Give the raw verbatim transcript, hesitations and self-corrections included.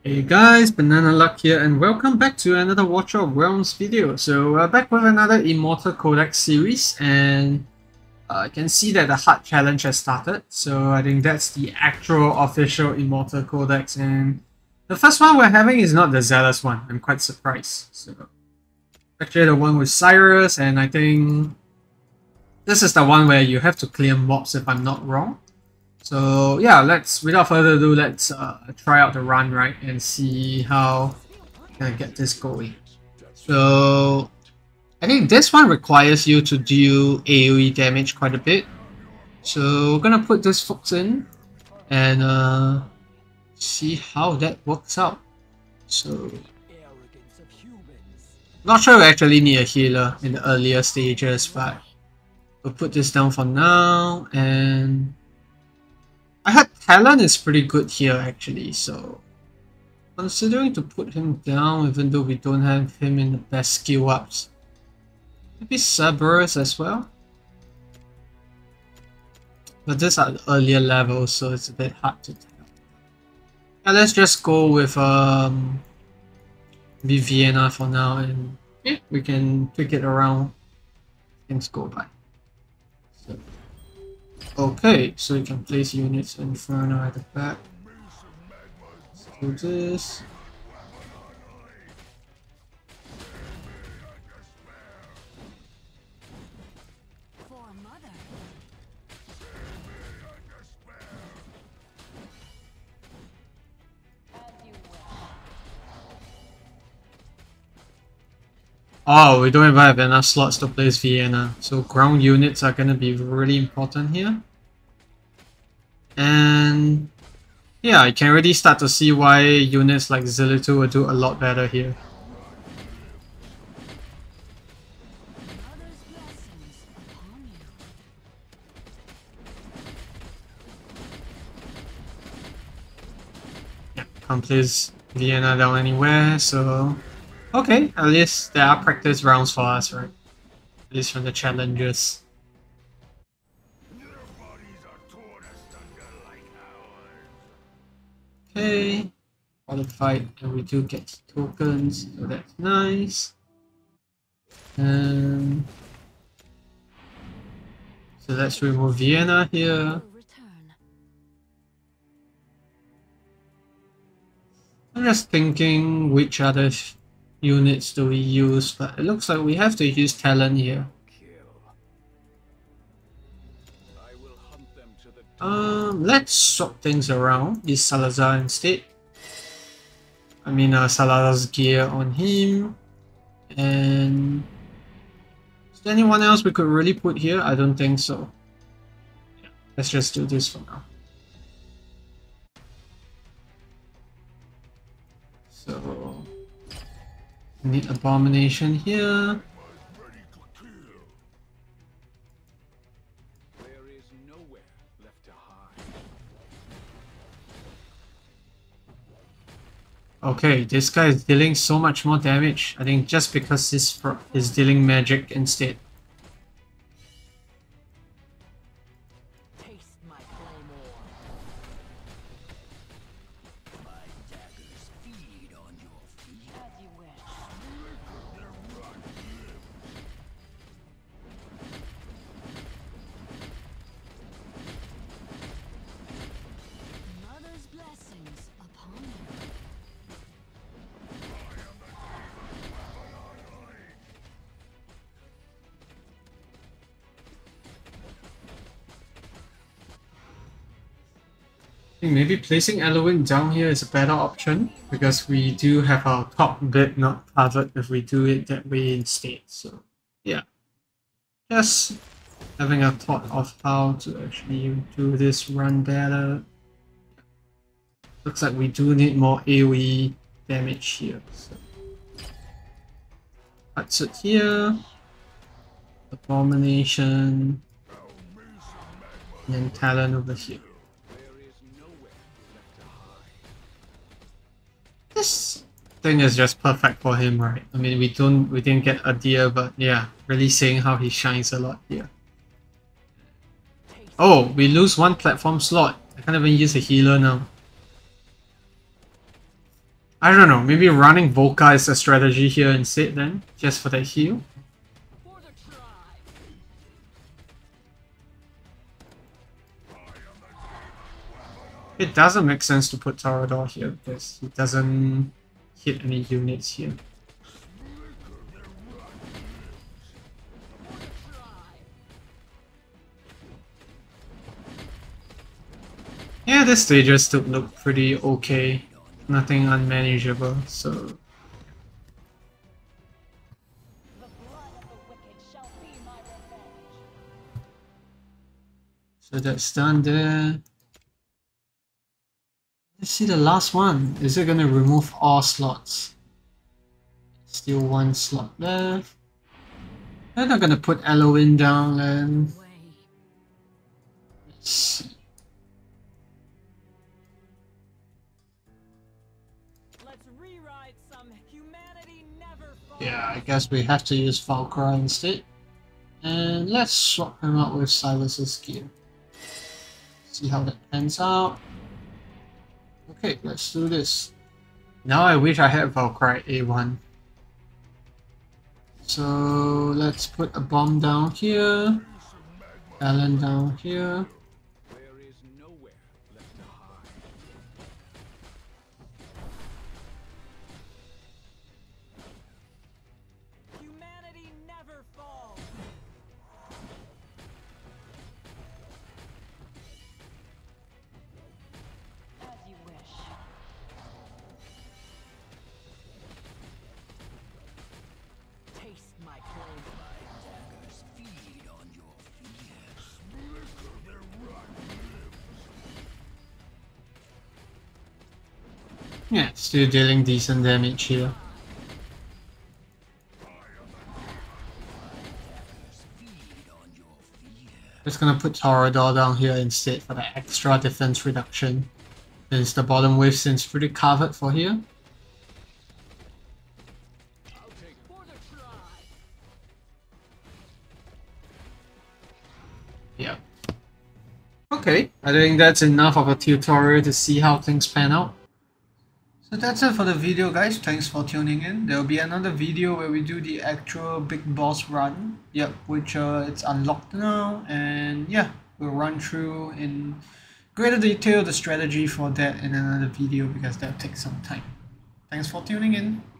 Hey guys, Banana Luck here and welcome back to another Watcher of Realms video. So we're back with another Immortal Codex series and uh, I can see that the Heart Challenge has started. So I think that's the actual official Immortal Codex, and the first one we're having is not the Zealous one. I'm quite surprised. So actually the one with Cyrus, and I think this is the one where you have to clear mobs if I'm not wrong. So yeah, let's without further ado, let's uh, try out the run, right, and see how can I get this going. So I think this one requires you to do AoE damage quite a bit. So we're gonna put this fox in and uh, see how that works out. So not sure we actually need a healer in the earlier stages, but we'll put this down for now. And I heard Talon is pretty good here actually, so considering to put him down even though we don't have him in the best skill ups. Maybe Cerberus as well. But these are earlier levels, so it's a bit hard to tell. Yeah, let's just go with um Vienna for now, and yeah, we can tweak it around. Things go by. So, okay, so you can place units Inferno at the back. Let's do this. Oh, we don't even have enough slots to place Vienna, so ground units are gonna be really important here. And yeah, I can already start to see why units like Zilitu will do a lot better here. Yeah, can't place Vienna down anywhere, so okay, at least there are practice rounds for us, right? At least from the challenges. Okay, qualified, and we do get tokens, so that's nice. And so let's remove Vienna here. I'm just thinking which other units do we use, but it looks like we have to use Talon here. Um, let's swap things around. Use Salazar instead. I mean, uh, Salazar's gear on him. And is there anyone else we could really put here? I don't think so. Yeah, let's just do this for now. So, need Abomination here. Okay, this guy is dealing so much more damage. I think just because he's, he's dealing magic instead. I think maybe placing Eloin down here is a better option because we do have our top bit not covered if we do it that way instead. So yeah, just having a thought of how to actually do this run better. Looks like we do need more AoE damage here. So cuts it here, Abomination, and then Talon over here. This thing is just perfect for him, right? I mean, we don't, we didn't get a deer, but yeah, really seeing how he shines a lot here. Oh, we lose one platform slot. I can't even use a healer now. I don't know, maybe running Volca is a strategy here instead then, just for that heal. It doesn't make sense to put Torador here because he doesn't hit any units here. Yeah, this stages still look pretty okay. Nothing unmanageable, so... So that's done there. Let's see the last one. Is it gonna remove all slots? Still one slot left. They're not gonna put Eloin down then. Let's see. Yeah, I guess we have to use Valkyrie instead. And let's swap him out with Silas's gear. See how that pans out. Okay, let's do this. Now I wish I had Valkyrie A one. So let's put a bomb down here. Alan down here. Yeah, still dealing decent damage here. Just gonna put Torador down here instead for the extra defense reduction, since the bottom wave seems pretty covered for here. Yeah. Okay, I think that's enough of a tutorial to see how things pan out. So that's it for the video, guys. Thanks for tuning in. There will be another video where we do the actual big boss run. Yep, which uh, it's unlocked now, and yeah, we'll run through in greater detail the strategy for that in another video because that takes some time. Thanks for tuning in.